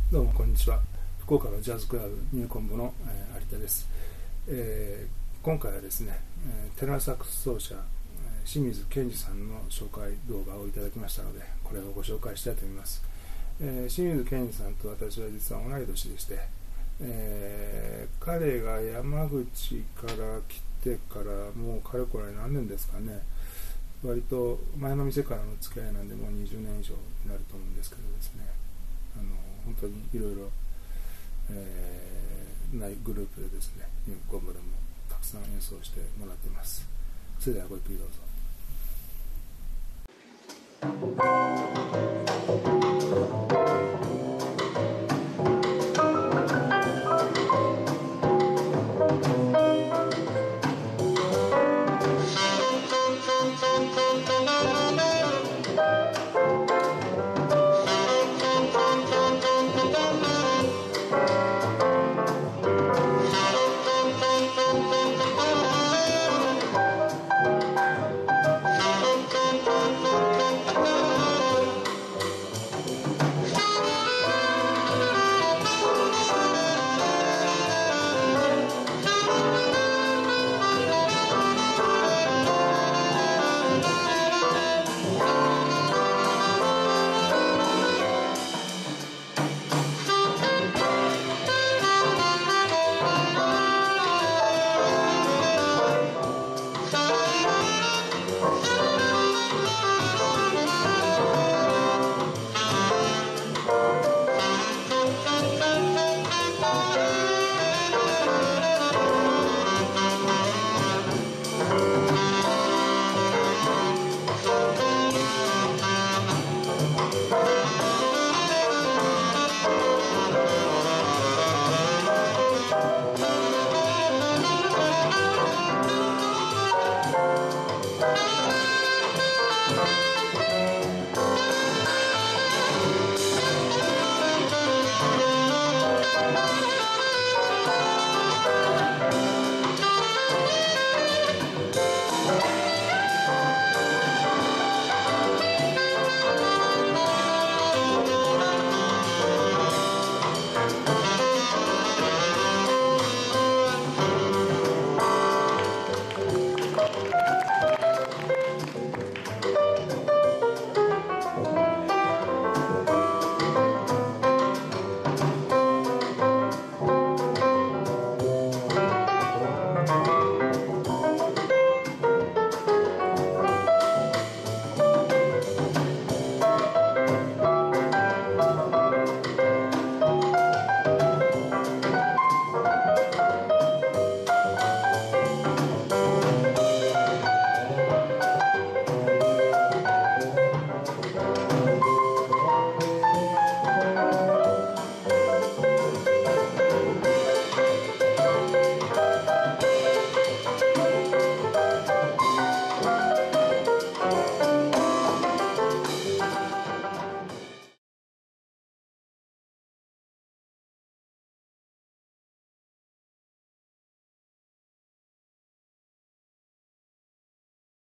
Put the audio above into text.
どうもこんにちは。福岡のジャズクラブニューコンボの、有田です。今回はですね、テナーサックス奏者清水健二さんの紹介動画をいただきましたので、これをご紹介したいと思います。清水健二さんと私は実は同い年でして、彼が山口から来てからもうかれこれ何年ですかね。割と前の店からの付き合いなんでもう20年以上になると思うんですけどですね、本当にいろいろないグループでですね、ニューコンボでもたくさん演奏してもらっています。それではごゆっくりどうぞ。